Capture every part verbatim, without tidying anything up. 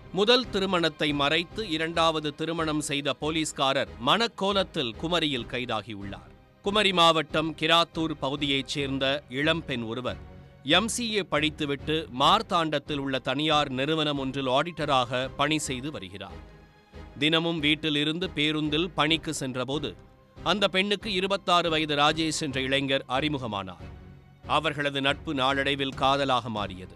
முதல் திருமணத்தை மறைத்து இரண்டாவது திருமணம் செய்த போலீஸ்காரர் மனக்கோலத்தில் குமரியில் கைதாகியுள்ளார். குமரி மாவட்டம் கிராத்தூர் பகுதியைச் சேர்ந்த இளம்பெண் ஒருவர் எம்சிஏ படித்துவிட்டு மார்த்தாண்டத்தில் உள்ள தனியார் நிறுவனம் ஒன்றில் ஆடிட்டராக பணி செய்து வருகிறார். தினமும் வீட்டில் இருந்து பேருந்தில் பணிக்கு சென்றபோது அந்த பெண்ணுக்கு இருபத்தாறு வயது ராஜேஷ் என்ற இளைஞர் அறிமுகமானார். அவர்களது நட்பு நாளடைவில் காதலாக மாறியது.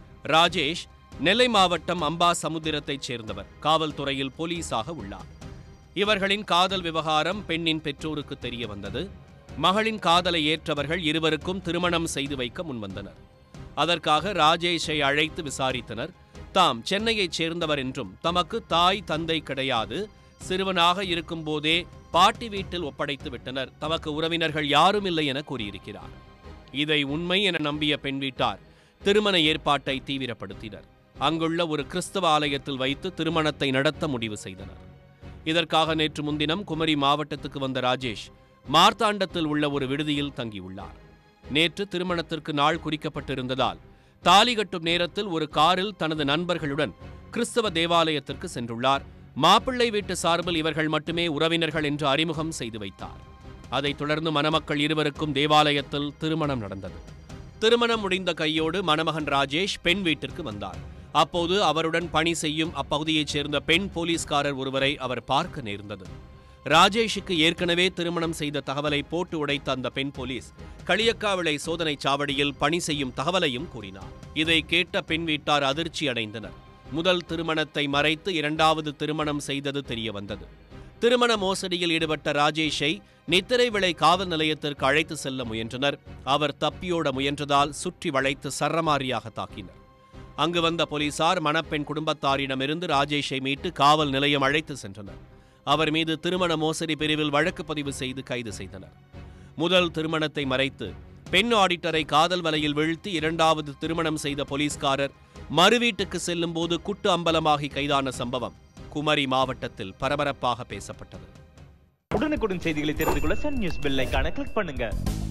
ராஜேஷ் நெல்லை மாவட்டம் அம்பாசமுத்திரத்தைச் சேர்ந்தவர். காவல்துறையில் போலீஸாக உள்ளார். இவர்களின் காதல் விவகாரம் பெண்ணின் பெற்றோருக்கு தெரிய வந்தது. மகளின் காதலை ஏற்றவர்கள் இருவருக்கும் திருமணம் செய்து வைக்க முன்வந்தனர். அதற்காக ராஜேஷை அழைத்து விசாரித்தனர். தாம் சென்னையைச் சேர்ந்தவர் என்றும் தமக்கு தாய் தந்தை கிடையாது, சிறுவனாக இருக்கும் போதே பாட்டி வீட்டில் ஒப்படைத்து விட்டனர், தமக்கு உறவினர்கள் யாரும் இல்லை என கூறியிருக்கிறார். இதை உண்மை என நம்பிய பெண் வீட்டார் திருமண ஏற்பாட்டை தீவிரப்படுத்தினர். அங்குள்ள ஒரு கிறிஸ்தவ ஆலயத்தில் வைத்து திருமணத்தை நடத்த முடிவு செய்தனர். இதற்காக நேற்று முன்தினம் குமரி மாவட்டத்துக்கு வந்த ராஜேஷ் மார்த்தாண்டத்தில் உள்ள ஒரு விடுதியில் தங்கியுள்ளார். நேற்று திருமணத்திற்கு நாள் குறிக்கப்பட்டிருந்ததால் தாலி கட்டும் நேரத்தில் ஒரு காரில் தனது நண்பர்களுடன் கிறிஸ்தவ தேவாலயத்திற்கு சென்றுள்ளார். மாப்பிள்ளை வீட்டு சார்பில் இவர்கள் மட்டுமே உறவினர்கள் என்று அறிமுகம் செய்து வைத்தார். அதைத் தொடர்ந்து மணமக்கள் இருவருக்கும் தேவாலயத்தில் திருமணம் நடந்தது. திருமணம் முடிந்த கையோடு மணமகன் ராஜேஷ் பெண் வீட்டிற்கு வந்தார். அப்போது அவருடன் பணி செய்யும் அப்பகுதியைச் சேர்ந்த பெண் போலீஸ்காரர் ஒருவரை அவர் பார்க்க நேர்ந்தது. ராஜேஷுக்கு ஏற்கனவே திருமணம் செய்த தகவலை போட்டு உடைத்த அந்த பெண் போலீஸ் களியக்காவிளை சோதனைச் சாவடியில் பணி செய்யும் தகவலையும் கூறினார். இதை கேட்ட பெண் வீட்டார் அதிர்ச்சி அடைந்தனர். முதல் திருமணத்தை மறைத்து இரண்டாவது திருமணம் செய்தது தெரிய வந்தது. திருமண மோசடியில் ஈடுபட்ட ராஜேஷை நித்திரைவிளை காவல் நிலையத்திற்கு அழைத்து செல்ல முயன்றனர். அவர் தப்பியோட முயன்றதால் சுற்றி வளைத்து சரமாரியாக தாக்கினர். அங்கு வந்த போலீசார் மணப்பெண் குடும்பத்தாரிடமிருந்து ராஜேஷை மீட்டு காவல் நிலையம் அழைத்து சென்றனர். அவர் மீது திருமண மோசடி பிரிவில் வழக்கு பதிவு செய்து கைது செய்தனர். முதல் திருமணத்தை மறைத்து பெண் ஆடிட்டரை காதல் வலையில் வீழ்த்தி இரண்டாவது திருமணம் செய்த போலீஸ்காரர் மறுவீட்டுக்கு செல்லும் போது குட்டு அம்பலமாகி கைதான சம்பவம் குமரி மாவட்டத்தில் பரபரப்பாக பேசப்பட்டது. உடனுக்குடன் செய்திகளை தெரிந்து கொள்ள சன் நியூஸ் பெல் ஐகானை கிளிக் பண்ணுங்க.